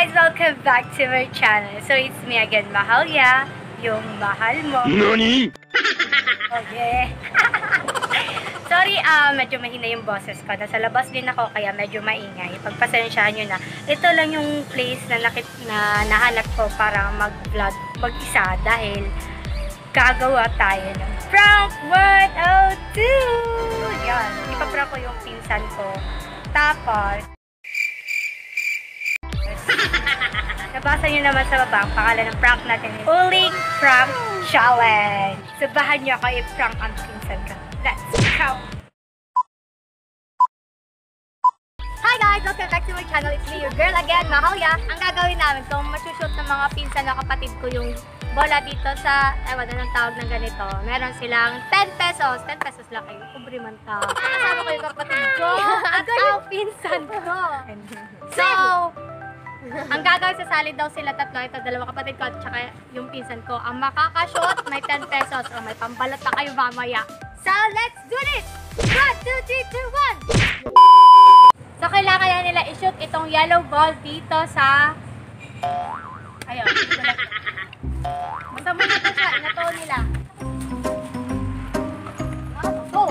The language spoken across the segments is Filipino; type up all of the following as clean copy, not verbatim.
guys! Welcome back to my channel. So it's me again, Mahalya, yung mahal mo. NANI? Okay. Sorry, medyo mahina yung boses ko. Nasa labas din ako, kaya medyo maingay. Pagpasensyahan nyo na. Ito lang yung place na, nahanap ko para mag-vlog mag-isa dahil gagawa tayo ng prank 102! Yan, ipaprank ko yung pinsan ko. Tapos, nabasa nyo naman sa baba, ang pangalan ng prank natin is Uling Prank Challenge. Sabahan nyo ako i-prank ang pinsan ko. Let's go! Hi guys! Welcome back to my channel. It's me, your girl again, Mahalya. Ang gagawin namin, kung masushoot ng mga pinsan na kapatid ko yung bola dito sa, ewan na ng tawag ng ganito, meron silang 10 pesos. 10 pesos lang kayo. Kubre man ta. Kasama ko yung kapatid ko at ang pinsan ko. So, ang gagawin, sasali daw sila tatlo. Ito, dalawa kapatid ko at saka yung pinsan ko. Ang makakashoot, may 10 pesos. O may pambalot na kayo mamaya. So, let's do this! 1, 2, 3, 2, 1! So, kailangan kaya nila i-shoot itong yellow ball dito sa... Ayun. Basta mo na ito siya. Inato nila. Go!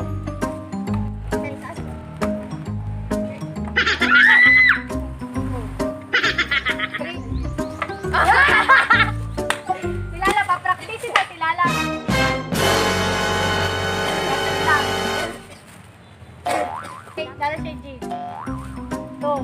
Tilala, papractice na Tilala. Okay, dala siya G. Go.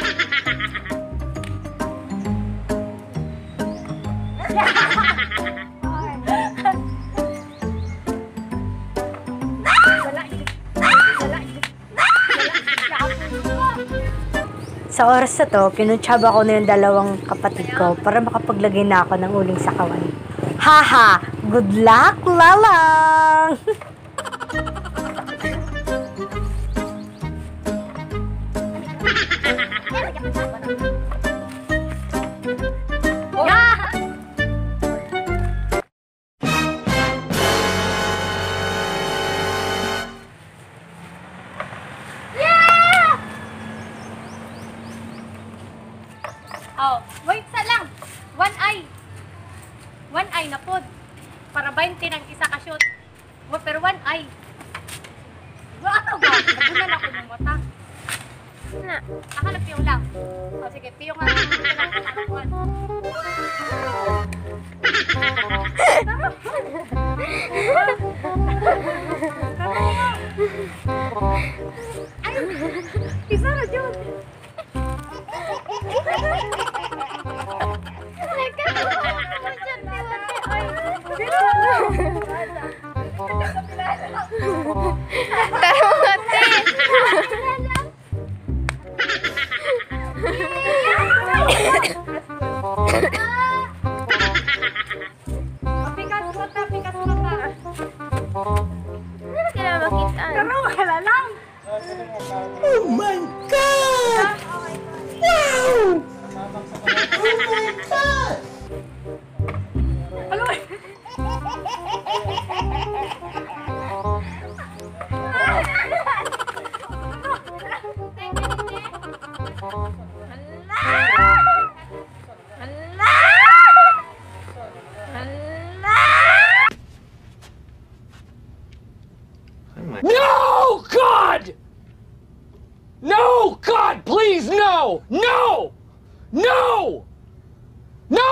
Sa oras na to, pinuntsaba ko na yung dalawang kapatid ko para makapaglagay na ako ng uling sa kawan. Haha! Good luck, lalang! Oh, wait sa lang. One eye na pod. Para 20 ng isa ka shoot. Pero one eye. Ano ba? Nagunan ako ng mata. Na. Akala piyong lang. O sige, piyong nga. Ay, isa na dyan. Oh my God! Wow! Oh my God! No, God! No, God, please, no! No! No! No!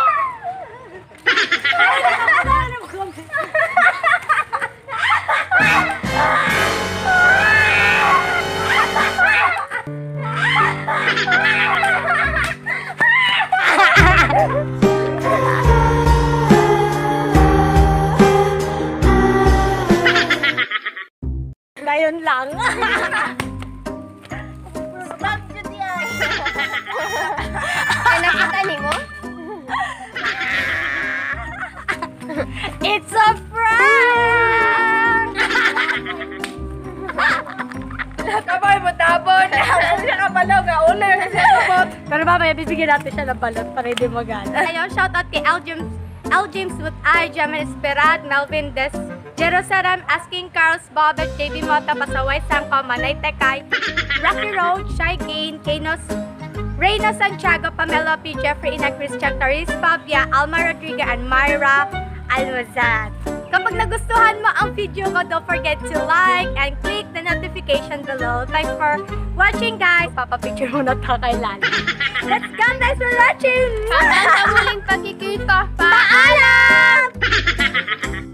Ngayon lang. Ay, nakita ni mo? It's a prank! Kapag mo tapon. Siya ka pala, gauna na siya tapon. Pero mamaya bibigyan natin siya ng balot para hindi magana. Ayun, shoutout kay L. James with I, Jamin Esperat, Melvin Des, Jerusalem, Asking Carls, Bobet, JB Mota, Pasaway, Sangko, Manay Tekay, Rocky Road, Shy Kane, Kanos, Reyna Santiago, Pamela P. Jeffrey Ina, Christian Torres, Fabia, Alma Rodriguez, and Myra Almazan. Kapag nagustuhan mo ang video ko, don't forget to like and click the notification below. Thanks for watching, guys. Papapicture mo na ito kay Lali. Let's go! Thanks for watching! Hanggang sa muling pagkikita. Paalam!